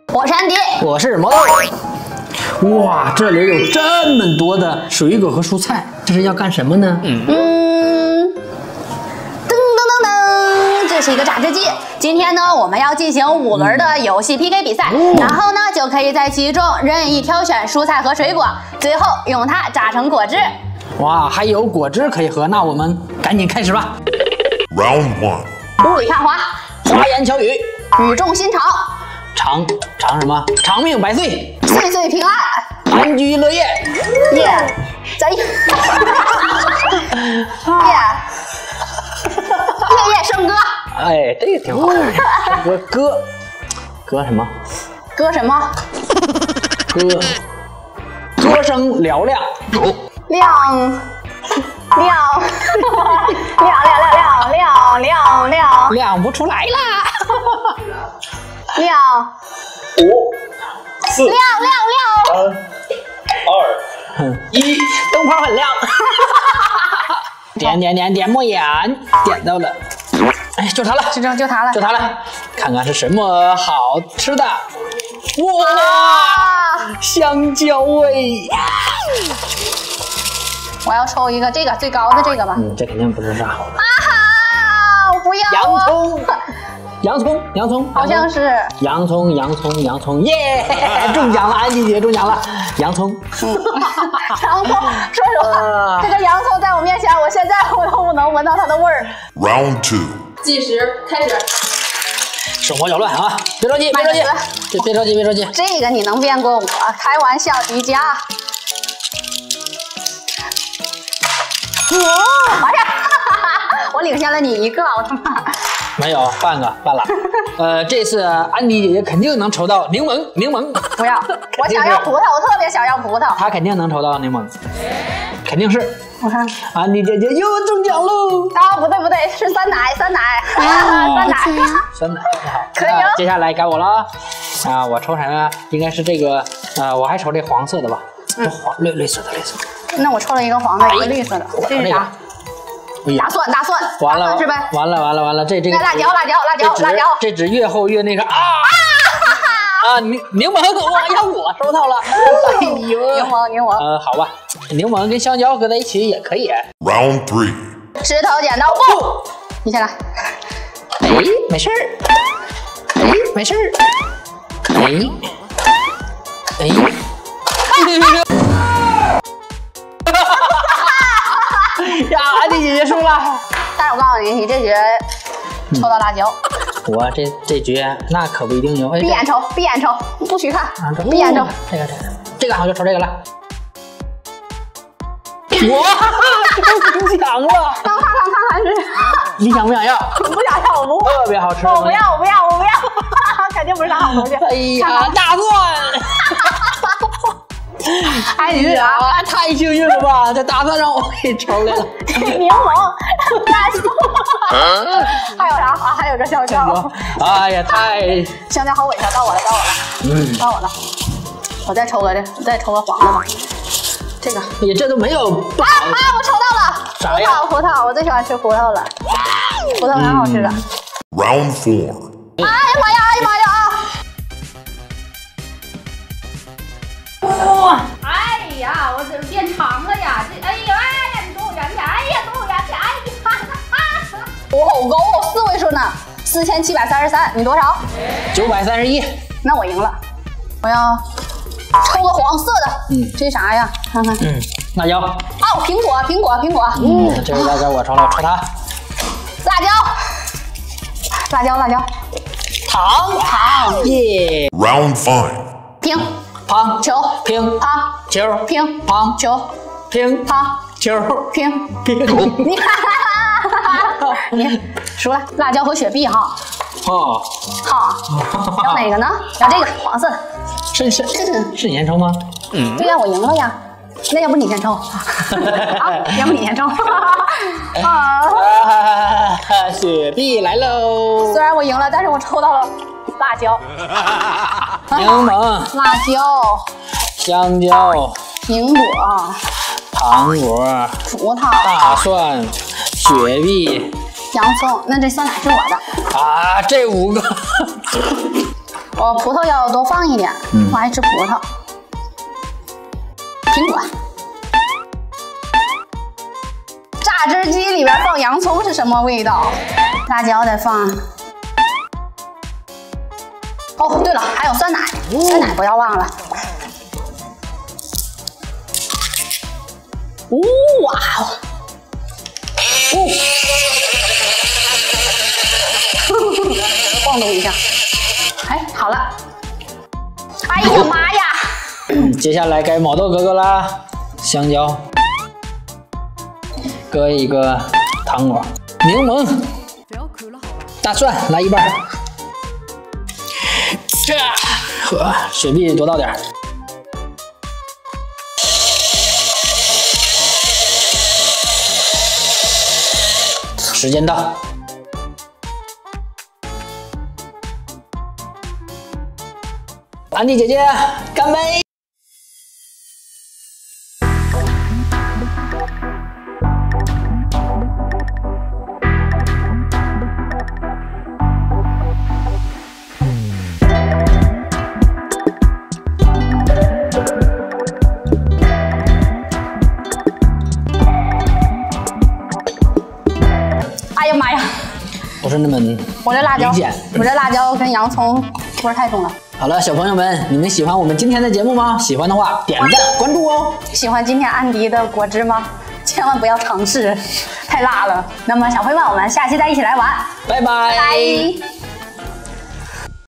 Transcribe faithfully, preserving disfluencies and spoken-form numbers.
我是安迪， 我是毛豆。哇，这里有这么多的水果和蔬菜，这是要干什么呢？嗯， 嗯，噔噔噔噔，这是一个榨汁机。今天呢，我们要进行五轮的游戏 P K 比赛，嗯、然后呢，就可以在其中任意挑选蔬菜和水果，最后用它榨成果汁。 哇，还有果汁可以喝，那我们赶紧开始吧。 Round one， 雾里看花， 花言巧语， 语重心长， 长长什么？长命百岁， 岁岁平安， 安居乐业。 耶，咱耶，夜夜笙歌。 哎，这个挺好。歌歌歌什么？ 歌什么？ 歌歌声嘹亮。 亮亮亮亮亮亮亮亮亮不出来啦！ 亮五、四、 亮亮亮！ 三、二、一， 灯泡很亮。点点点点墨眼，点到了。哎，就它了， 就就就它了， 就它了。看看是什么好吃的。哇，香蕉味。 我要抽一个这个最高的这个吧。 嗯，这肯定不是啥好的。 啊哈！我不要洋葱，洋葱，洋葱， 好像是洋葱，洋葱，洋葱，耶！中奖了，安吉姐中奖了，洋葱。 嗯，洋葱，说实话，这个洋葱在我面前，我现在我都不能闻到它的味儿。 Round two， 计时开始。 手忙脚乱啊！别着急，别着急，别别着急，别着急。 这个你能辩过我？开玩笑，迪迦。哦，哎呀，我领先了你一个，我他妈没有半个半了。呃，这次安迪姐姐肯定能抽到柠檬，柠檬。 不要，我想要葡萄，我特别想要葡萄。 她肯定能抽到柠檬，肯定是。 我看安迪姐姐又中奖喽！ 啊，不对不对，是酸奶，酸奶，酸奶， 酸奶好。 可以哦。 接下来该我了啊！我抽什么？应该是这个啊，我还抽这黄色的吧？这黄绿绿色的，绿色的。 那我抽了一个黄的，一个绿色的，这是啥？大蒜，大蒜， 完了是呗？ 完了完了完了，这这个辣椒，辣椒，辣椒，辣椒， 这纸越厚越那个啊啊！柠柠檬，我要我收到了，哎呦， 柠檬柠檬， 呃，好吧，柠檬跟香蕉搁在一起也可以。 Round three， 石头剪刀布，你先来。 哎，没事儿，哎，没事儿，哎，哎。呀，安迪姐姐输了。 但是我告诉你，你这局抽到辣椒。 我这这局那可不一定有。 闭眼抽，闭眼抽，不许看。闭眼抽。 这个这个这个，我就抽这个了。哇，中奖了！ 看看看看看是。 你想不想要？ 我不想要，我不。 特别好吃。 我不要，我不要，我不要，肯定不是啥好东西。 哎呀，大蒜！ 哎呀， 太幸运了吧！这大蒜让我给抽来了。 柠檬，大蒜，还有啥啊？还有个香蕉。 哎呀，太香蕉好尾巴，到我了，到我了，嗯，到我了。我再抽个这，再抽个黄的吧。这个， 你这都没有啊啊！我抽到了， 啥呀？ 葡萄，葡萄，我最喜欢吃葡萄了，葡萄很好吃的。 Round four， 哎呀妈呀！哎呀妈呀！哇！哎呀，我怎么变长了呀？这哎呀哎呀，你躲我远点！哎呀，躲我远点！哎呀，我好高哦，四位数呢，四千七百三十三。你多少？ 九百三十一。 那我赢了。我要抽个黄色的。嗯，这是啥呀？看看。 嗯，辣椒。 哦，苹果，苹果，苹果。 嗯，这是辣椒，我抽了，我抽它。 辣椒，辣椒，辣椒。糖，糖。耶。 Round five， 平。 乓球乒乓球乒乓球乒乓球乒乒。 你你输了，辣椒和雪碧哈。 哦， 好，要哪个呢？要这个黄色的。 是是是你先抽吗？ 嗯，对呀，我赢了呀。那要不你先抽？啊，要不你先抽？ 啊，雪碧来喽！ 虽然我赢了，但是我抽到了辣椒、 柠檬、 辣椒、 香蕉、 苹果、 糖果、 葡萄、 大蒜、雪碧、 洋葱。那这酸奶是我的啊！这五个我葡萄要多放一点，嗯、我爱吃葡萄。苹果。榨汁机里边放洋葱是什么味道？辣椒得放。哦，对了，还有酸奶，哦、酸奶不要忘了。哦哇哦！晃动一下，哎，好了。哎呀妈呀！ 接下来该毛豆哥哥啦，香蕉，搁一个糖果，柠檬，大蒜来一半，这呵，水币多倒点。时间到。安迪姐姐，干杯！ 哎呀妈呀！ 不是那么我这辣椒， 明显我这辣椒跟洋葱味儿太重了。 好了，小朋友们，你们喜欢我们今天的节目吗？喜欢的话，点赞关注哦。 喜欢今天安迪的果汁吗？千万不要尝试，太辣了。那么小朋友们，我们下期再一起来玩， 拜拜。 拜。